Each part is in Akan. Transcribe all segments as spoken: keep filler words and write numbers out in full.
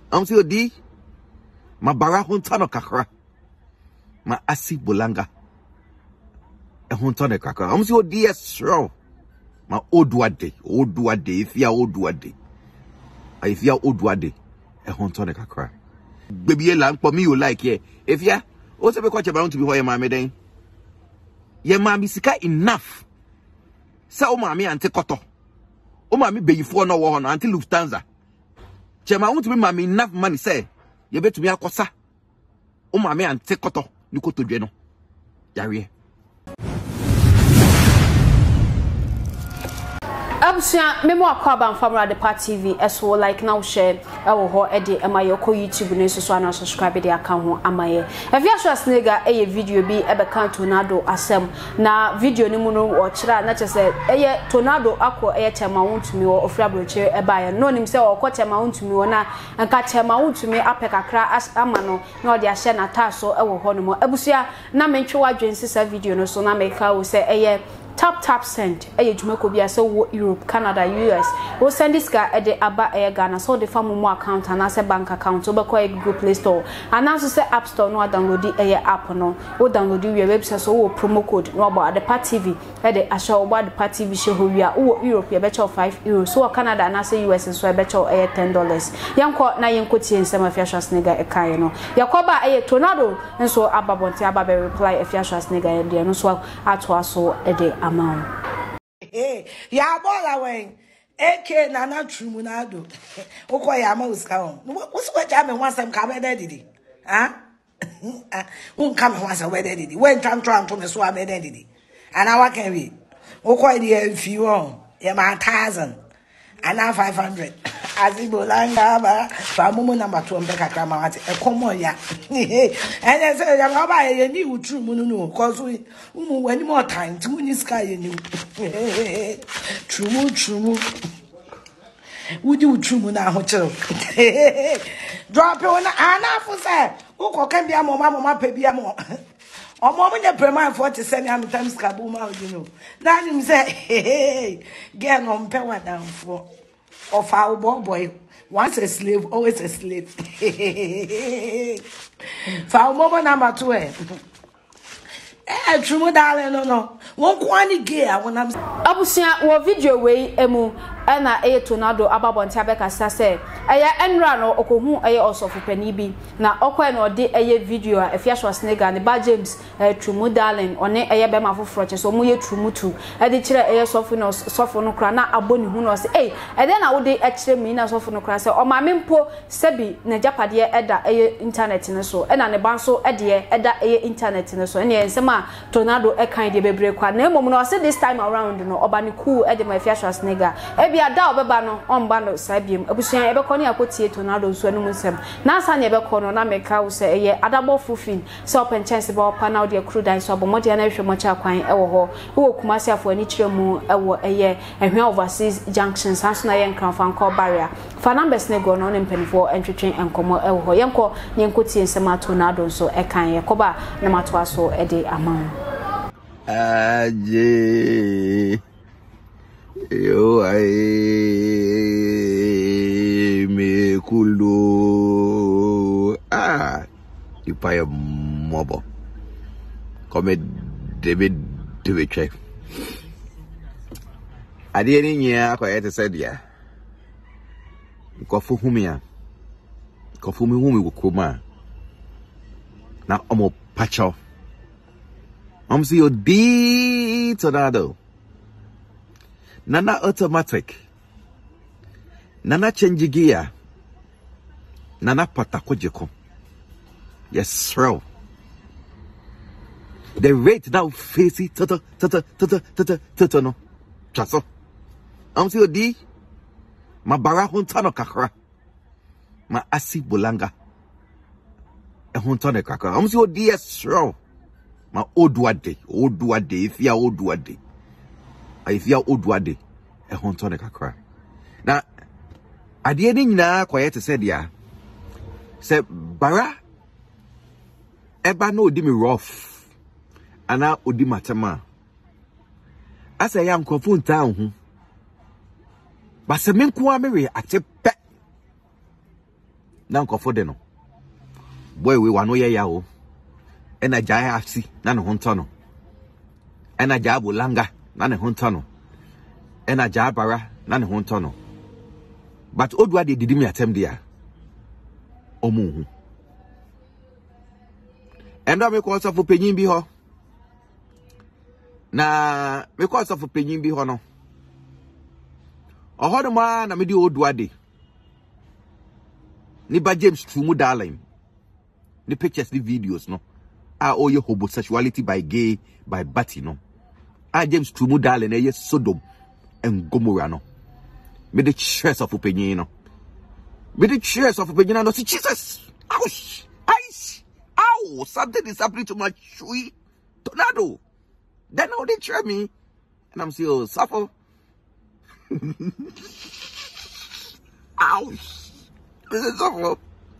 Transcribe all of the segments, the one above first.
I'm see odi. Ma bara honta no kakra. Ma asi bolanga. E honta no kakra. I'm see odi esro. Ma oduade, oduade, Afia oduade. Afia oduade. E honta no kakra. Baby la npo me you like here. Afia, o se be kwa cheba to be ho ye ma me den. Ye ma mi sika enough. Sa o ma mi ante koto. O ma mi beyifo no wo ho no ante Lufthansa. Chema want to be ma mi enough money say. Ye betumi akosa. O ma mi ante koto ni koto dwe no. Yare. Abusia memo akwaba mfamra de pa T V eso like now share ewo ho e de emaye ko YouTube ne so so na subscribe de aka ho amaye Afia Schwar snega eye video bi e be kan tornado asem na video ni mu no o kira na chese eye tornado akọ eye Chema Wontumi wo ofra broche e ba ye no nim se o ko Chema Wontumi wo na nka Chema Wontumi apekakra ama no na o de ahye na taso ewo ho no mo abusia na mentwe wadwense sa video no so na meka wo se eye tap tap send eye jumako bia so wo Europe, Canada, U S. Wo send this guy at the Aba Air Ghana so the farm mo account and as a bank account so be Google Play Store. And also say App Store no download the air app no. Wo download your website so wo promo code no about the Pat T V at the asha about the Pat T V show we are wo Europe you betcha five euros. So Canada and as U S so betcha air ten dollars. Yanko na yanko tie nsem Afia Schwar snega e kai no. Yakoba air tornado nso ababonte ababe reply Afia Schwar snega e de no so atwa so e de amount. Hey, ya bola wen. Eke na na trumunado. Oko ya ma uska on. What's what jam and once I'm coming daddy? Huh? Un come once a wedding didi. When tram tram to me so I made didi. And I can be. Oko the few on. Ya ma thousand. And now five hundred. Azibolanga ba famumu number two mbeka krama wate e komo ya ene se ya ngaba ye ni utru mu no cause we umu wani more time ti mu ni sky ye ni trumu trumu udi utru mu na ho chiro drop you na anafu se uko kan bia mo ma mo ma pa bia mo omo mo nye prema forty seven am times kabu ma you know na nim se get no mpe wadan fo of our boy, once a slave, always a slave. For our mobile number two, eh, true, darling, no, no, one quantity gear when I'm Abusia wo video way emu na eye tornado ababonte abeka say eye enra no okohu eye osofu pani bi na okwa na ode eye video a Afia Schwar snega ne ba James trumu darling one eye be ma foforo che so mo ye trumu tu e de kire eye sofu no sofu no kra na aboni hu no say eh e de na wo de e kire mi na sofu no kra say o ma mempo sebi na japade eda eye internet ne so e na ne ban so e de eda eye internet ne so ene ensema tornado e kan de bebre kwa na emom no say this time around no oba ne cool e de ma Afia Schwar snega e ada obeba no omba no sabiem abusuan ebe kɔ ne akotie tornado so anu nsem na asa ne ebe kɔ no na meka wo se eye adabo fufin se open chance ba opa na ode crew dan so abomode na hwe mocha kwan ewo ho wo kumase afo ani kire mu ewo eye ehwe overseas junction sanso na ye nkran fan call barrier fa numbers ne go no ne mpanifo entwetwen enkomo ewo ho yenko ne nkotie nsem tornado so ekan ye koba na mato aso ede aman aje yo ai me kulo ah ipaye mobo come David David check ade ni nya akwa te said ya ko fu humia ko fu mi humi ko kuma na omo pacho am see your D tornado nana automatic nana change gear nana patakojeko yes bro the rate now face it tata tata tata tata tata no chaso am see odi ma bara honta no kakra ma asi bolanga e honta no kakra am see odi yes bro ma oduade oduade Afia oduade Afia oduade e honto ne kakra na ade ni nyina kwaye te said ya se bara eba na odi mi rough ana odi matema asa ya nkofo nta hu ba se menko a mewe ate pe na nkofo de no boy we wa no ye ya o ena jaya asi na ne honto no ena jabo langa na ne honto no ena jabara na ne honto no but odua de didi mi atem dia omu hu endo me ko so fo penyin bi ho na me ko so fo penyin bi ho no ohodo ma na me di odua de ni ba James Trumu darling the pictures the videos no ah oh your homosexuality by gay by batty no ah James Trumu darling eh Sodom and Gomorrah no me the chest of opinion no me the chest of opinion no see Jesus ouch ice ow something is happening to my tree tornado then now they try me and I'm still suffer ouch this is suffer.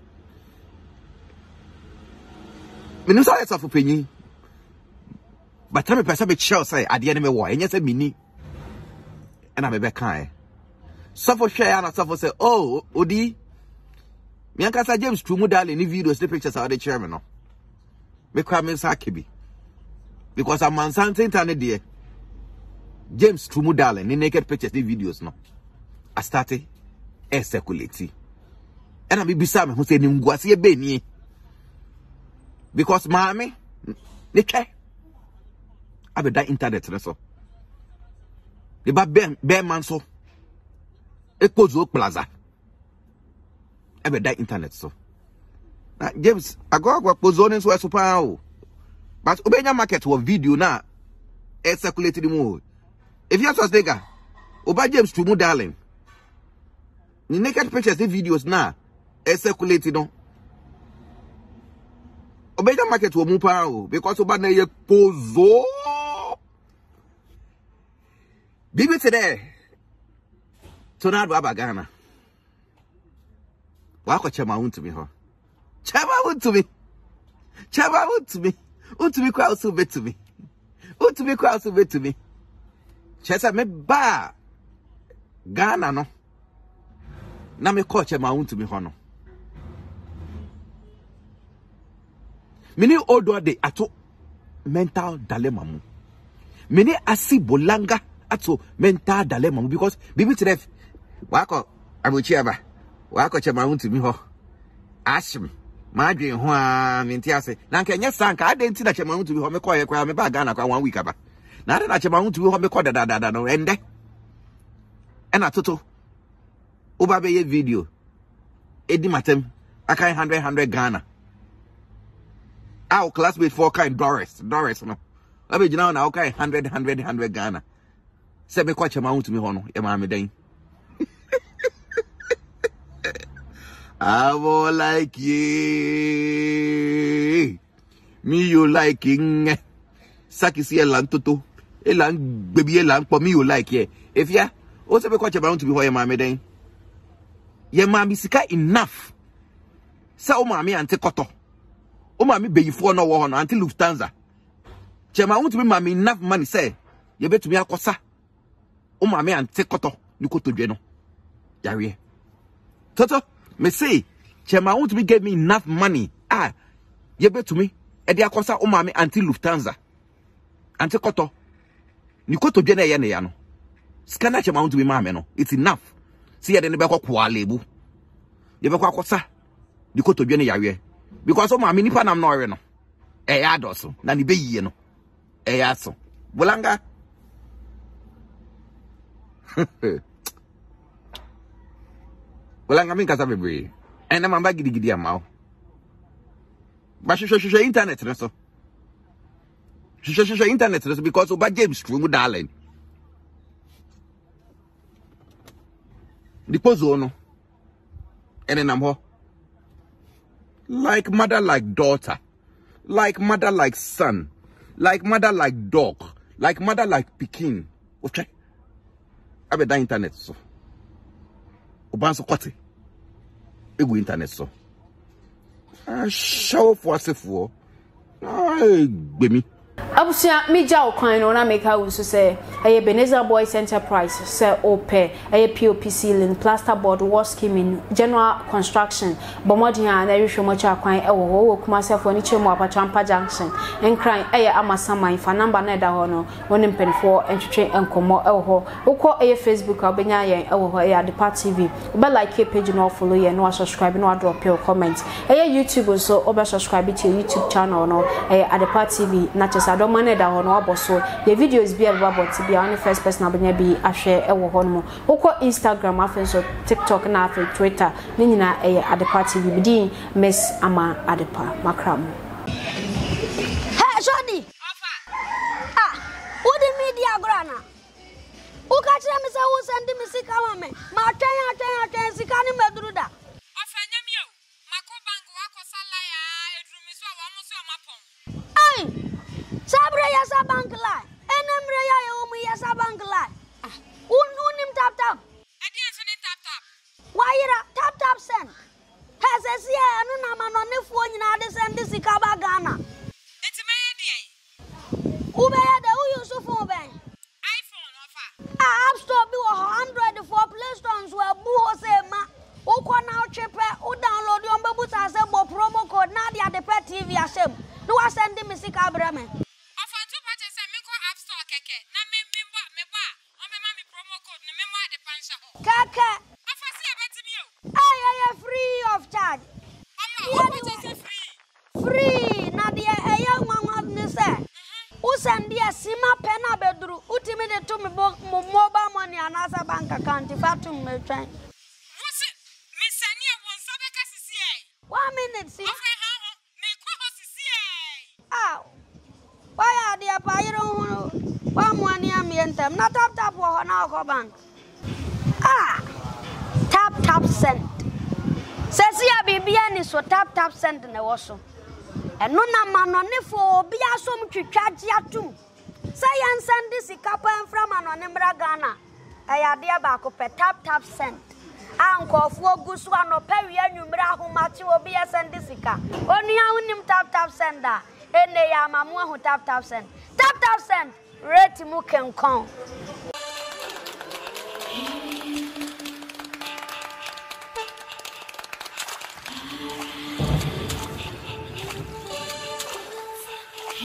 Me say it's for penny. But tell me person be chill say at the end me war. Enye say mini. And I be kind. Suffer share and suffer say, "Oh, Odi. Me anka say James Trumu darling ni videos the pictures are the chairman no. Me kwa me say kebi. Because I'm on something internet there. James Trumu darling ni naked pictures the videos no. I started e circulate. And I be bisa me who say ni ngwase e be ni. Because mommy, Nikke, I be that internet so. The ba bear bear man so. Ekozo plaza. I be that internet so. Now James, I go go position so super o. But obenya market wo video na e circulate the more. If you just nigga, oba James Trumu darling. Ni naked pictures the videos na e circulate no. Obeda market wo mu pa o because oba na ye pozo bibi today tornado abagana wa ko chema Wontumi ho chema Wontumi chema Wontumi Wontumi kwa so betumi Wontumi kwa so betumi chesa me ba Ghana no na me ko chema Wontumi ho no mini odo de ato mental dilemma mu mini asi bolanga ato mental dilemma mu because bibi tref wako abuchiaba wako chema Wontumi ho ashim madwen ho a menti ase na nka nya sanka adenti na chema Wontumi ho me koye kwa me ba Ghana kwa one week aba na ade na chema Wontumi ho me ko dada dada no ende ena toto oba be ye video edi matem akai one hundred Ghana. Our classmate for kind Doris, Doris no. I be now now okay one hundred one hundred Ghana. Say me kwa chema Wontumi ho no, e ma me den. I will like ye. Me you liking. Saki si elan toto. Elan baby elan for me you like ye. If ya, o say me kwa chema Wontumi ho e ma me den. Ye ma mi sika enough. Say o ma me ante koto. O ma mi beyifo no wo no until Lufthansa. Chema Wontumi ma me enough money say ye betumi akosa. O ma me ante koto ni kotodwe no. Yare. Toto me say Chema Wontumi give me enough money. Ah, ye betumi e de akosa o ma me until Lufthansa. Ante koto ni kotodwe na ye ne ya no. Scanner Chema Wontumi ma me no. It's enough. See ye de ne be kwa kwa lebu. Ye be kwa akosa ni kotodwe ne yare. Because oh my mini pan am no no. Eh ya doso. Na ni be yiye no. Eh ya so. Bolanga. Bolanga min kasa bebre. Eh na mamba gidi gidi amaw. Ba shosho shosho internet no so. Shosho shosho internet no so because oba James Trumu darling. The pozo no. Ene nam ho. Like mother, like daughter, like mother, like son, like mother, like dog, like mother, like Pekin. Okay, I be that internet so. Obanso kwate. Ego internet so. Ah, show for us for. Ay, baby. Abusia meja okwan no na make how so say eh Beneza Boys Enterprise say ope eh P O P ceiling plasterboard wall skimming general construction bomodi ha na rehwe mo cha kwan e wo wo kuma se fo ni chemu apachampa junction enkran eh amasaman fa number na da ho no wonim penfo entwetwe enkomo e wo ho ukọ eh Facebook obenya yen e wo ho eh Adepa T V oba like page no follow ye no subscribe no drop your comment eh YouTube so oba subscribe to your YouTube channel no eh Adepa T V na chesa mane da ho no aboso the videos be about to be on the first person abanya bi ahwe e wo ho no ukọ Instagram afenso TikTok na afi Twitter ni nyina e Adepa T V bidin Miss Ama Adepa makram hey Shodi ofa ah udi media grana uka chira me se wo send me sika ma me ma twen atwen atwen sika ni meduru da ofa nyam yo mako bank wa ko sala ya edru mi so wa mo so mapon ai Sabre ya sa bank line. Enemre ya yo mu ya sa bank line. Un unim tap tap. Edian so ni tap tap. Waira tap tap send. Ha se si e anu na ma no ne fuo nyina de send sika ba Ghana. Eti me ye de. Ube ya de u use phone ben. iPhone ofa. Ah App Store bi wo Android for Play Store so bu ho se ma. U ko na o chepe u download yo mbebu sa se bo promo code na dia de pet T V asem. No wa send me sika bra me. Kaka. Afasi abetimi o. Ay ay free of charge. Ama free. Free na de eya nwanwa ne se. U send dia sima pena bedru. Utimi de to me mobile money anasa bank account fatum me twen. Wose me sani e won so be ka sisi e. one minute si. Ofe ha ho me ko ho sisi e. Ah. Why are dia pa yero hu. Wa mo ani am yentem na tap tap wo ho na ko bank. Ah, tap tap send. Says ya bibia ni so tap tap send na wo so. Eno na manone fo obi asom twitwaje atum. Say yan send sika pa mfra manone mra Ghana. Ayade ba ko pe tap tap send. Ankofo ogusu anopa wi anwumra ahomate obi ya send sika. Onua unim tap tap send da. Ene ya mamu ahu tap tap send. Tap tap send. Rate mu kenkon.